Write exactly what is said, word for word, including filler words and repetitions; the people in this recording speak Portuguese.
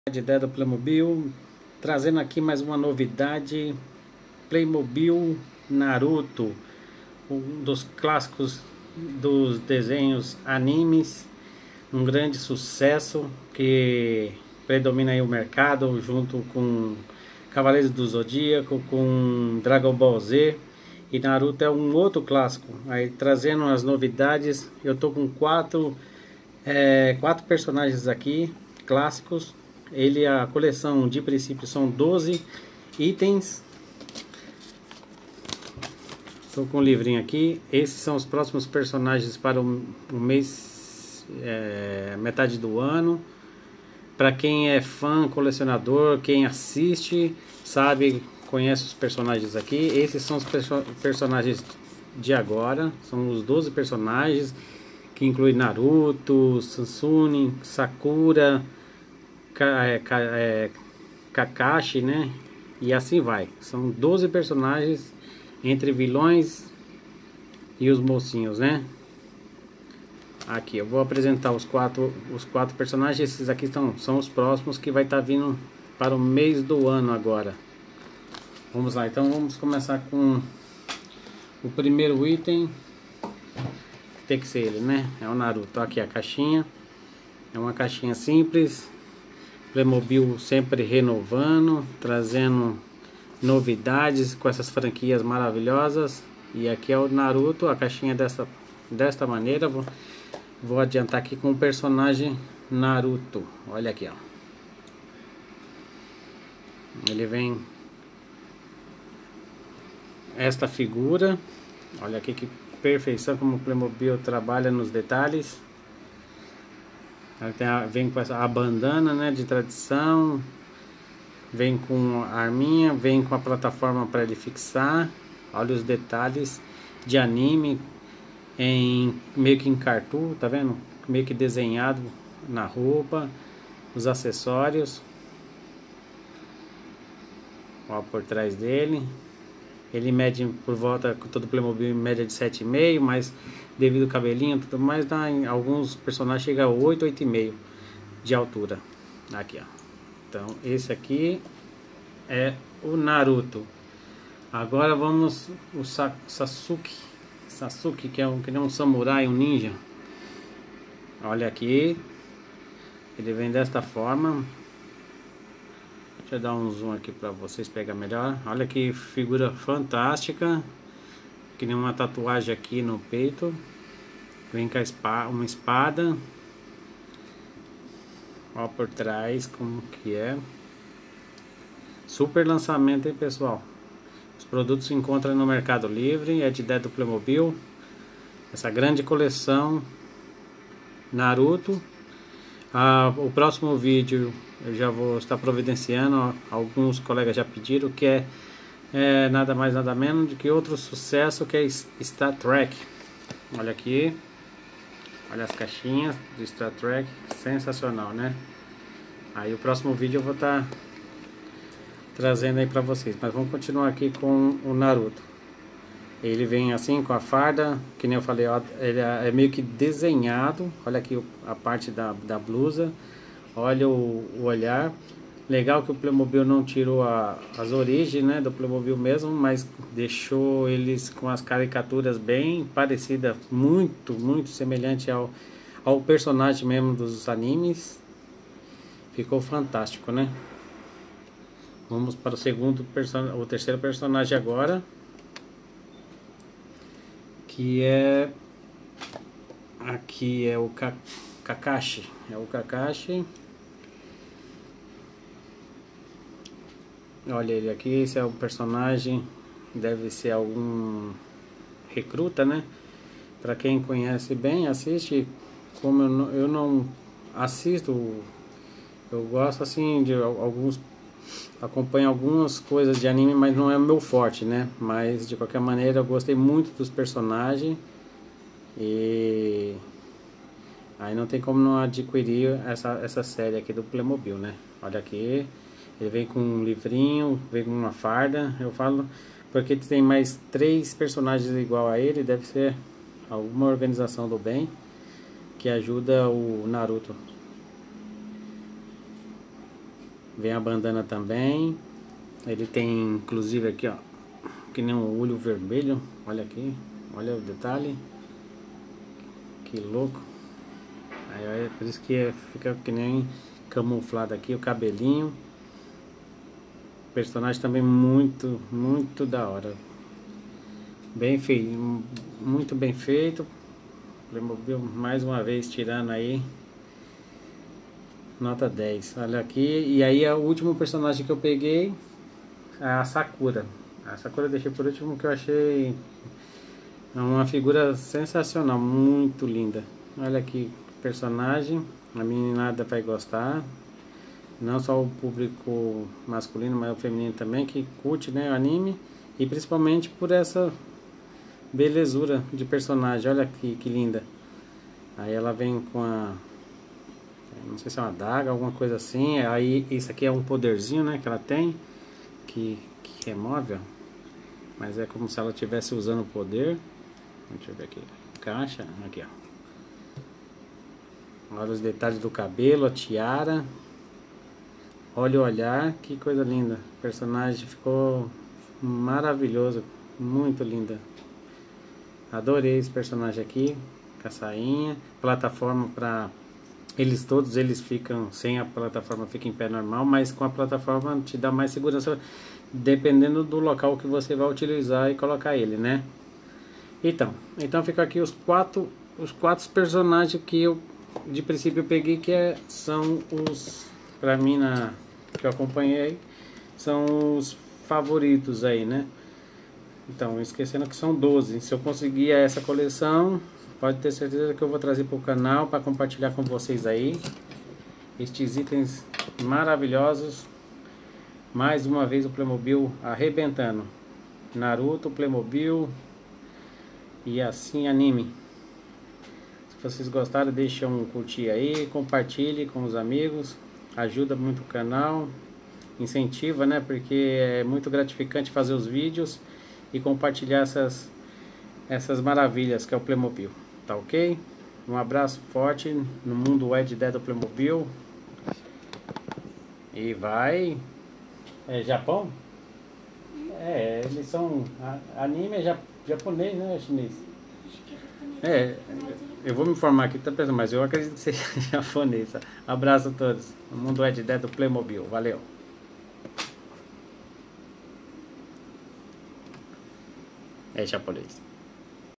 De ideia do Playmobil, trazendo aqui mais uma novidade. Playmobil Naruto, um dos clássicos dos desenhos animes, um grande sucesso que predomina aí o mercado, junto com Cavaleiros do Zodíaco, com Dragon Ball Z, e Naruto é um outro clássico. Aí trazendo as novidades, eu tô com quatro é, quatro personagens aqui clássicos. Ele, a coleção de princípio são doze itens. Estou com um livrinho aqui. Esses são os próximos personagens para o, o mês, é, metade do ano. Para quem é fã, colecionador, quem assiste, sabe, conhece os personagens aqui. Esses são os perso personagens de agora. São os doze personagens, que inclui Naruto, Sasune, Sakura, É, é, Kakashi, né? E assim vai. São doze personagens entre vilões e os mocinhos, né? Aqui eu vou apresentar os quatro os quatro personagens. Esses aqui são, são os próximos que vai estar tá vindo para o mês do ano agora. Vamos lá, então vamos começar com o primeiro item. Tem que ser ele, né? É o Naruto. Aqui a caixinha. É uma caixinha simples. Playmobil sempre renovando, trazendo novidades com essas franquias maravilhosas. E aqui é o Naruto, a caixinha dessa, desta maneira. Vou, vou adiantar aqui com o personagem Naruto. Olha aqui, ó. Ele vem esta figura. Olha aqui que perfeição como o Playmobil trabalha nos detalhes. Tem a, vem com essa, a bandana, né, de tradição, vem com a arminha, vem com a plataforma para ele fixar. Olha os detalhes de anime, em meio que em cartoon, tá vendo? Meio que desenhado na roupa, os acessórios. Ó, por trás dele. Ele mede por volta, com todo o Playmobil, em média de sete vírgula cinco, mas devido ao cabelinho tudo mais, dá, em alguns personagens chega a oito, oito vírgula cinco de altura. Aqui, ó. Então, esse aqui é o Naruto. Agora vamos o Sa Sasuke. Sasuke, que é um, que nem um samurai, um ninja. Olha aqui. Ele vem desta forma. Deixa eu dar um zoom aqui para vocês pegar melhor. Olha que figura fantástica. Que nem uma tatuagem aqui no peito. Vem com a espada, uma espada. Ó por trás como que é. Super lançamento, hein, pessoal. Os produtos se encontram no Mercado Livre. É de ideia do Playmobil. Essa grande coleção Naruto. Ah, o próximo vídeo eu já vou estar providenciando. Ó, alguns colegas já pediram, que é, é nada mais nada menos do que outro sucesso, que é Star Trek. Olha aqui. Olha as caixinhas do Star Trek. Sensacional, né? Aí o próximo vídeo eu vou estar trazendo aí pra vocês. Mas vamos continuar aqui com o Naruto. Ele vem assim com a farda, que nem eu falei, ó, ele é meio que desenhado. Olha aqui a parte da, da blusa. Olha o, o olhar. Legal que o Playmobil não tirou a, as origens, né, do Playmobil mesmo, mas deixou eles com as caricaturas bem parecidas, muito, muito semelhante ao, ao personagem mesmo dos animes. Ficou fantástico, né? Vamos para o segundo person... o terceiro personagem agora, que é aqui é o Ka... Kakashi, é o Kakashi. Olha ele aqui, esse é o personagem, deve ser algum recruta, né? Para quem conhece bem, assiste. Como eu não, eu não assisto, eu gosto assim de alguns, acompanho algumas coisas de anime, mas não é o meu forte, né? Mas de qualquer maneira eu gostei muito dos personagens e aí não tem como não adquirir essa, essa série aqui do Playmobil, né? Olha aqui, ele vem com um livrinho, vem com uma farda. Eu falo porque tem mais três personagens igual a ele, deve ser alguma organização do bem que ajuda o Naruto. Vem a bandana também. Ele tem inclusive aqui, ó, que nem um olho vermelho. Olha aqui, olha o detalhe. Que louco. Aí é por isso que fica que nem camuflado aqui o cabelinho. O personagem também muito, muito da hora. Bem feito, muito bem feito. Playmobil mais uma vez tirando aí nota dez. Olha aqui. E aí é o último personagem que eu peguei, a Sakura. A Sakura eu deixei por último, que eu achei uma figura sensacional, muito linda. Olha aqui o personagem, a meninada vai gostar. Não só o público masculino, mas o feminino também, que curte, né, o anime. E principalmente por essa belezura de personagem. Olha aqui que linda. Aí ela vem com a, não sei se é uma adaga, alguma coisa assim. Aí isso aqui é um poderzinho, né, que ela tem, que, que remove, ó. Mas é como se ela estivesse usando o poder. Deixa eu ver aqui, caixa, aqui, ó. Olha os detalhes do cabelo, a tiara. Olha o olhar, que coisa linda. O personagem ficou maravilhoso, muito linda. Adorei esse personagem aqui, com a sainha. Plataforma para eles, todos eles ficam sem a plataforma, fica em pé normal, mas com a plataforma te dá mais segurança, dependendo do local que você vai utilizar e colocar ele, né? Então, então fica aqui os quatro, os quatro personagens que eu de princípio eu peguei, que é, são os, pra mim, na, que eu acompanhei, são os favoritos aí, né? Então, esquecendo que são doze. Se eu conseguir essa coleção, pode ter certeza que eu vou trazer para o canal para compartilhar com vocês aí estes itens maravilhosos. Mais uma vez o Playmobil arrebentando. Naruto, Playmobil e assim anime. Se vocês gostaram, deixa um curtir aí, compartilhe com os amigos, ajuda muito o canal, incentiva, né? Porque é muito gratificante fazer os vídeos e compartilhar essas, essas maravilhas que é o Playmobil, tá ok? Um abraço forte no mundo Ed Dead do Playmobil. E vai... É Japão? É, eles são... Anime é japonês, né? Chinês? É, eu vou me informar aqui, tá pensando, mas eu acredito que seja japonês. Abraço a todos. No mundo Ed Dead do Playmobil. Valeu! É japonês.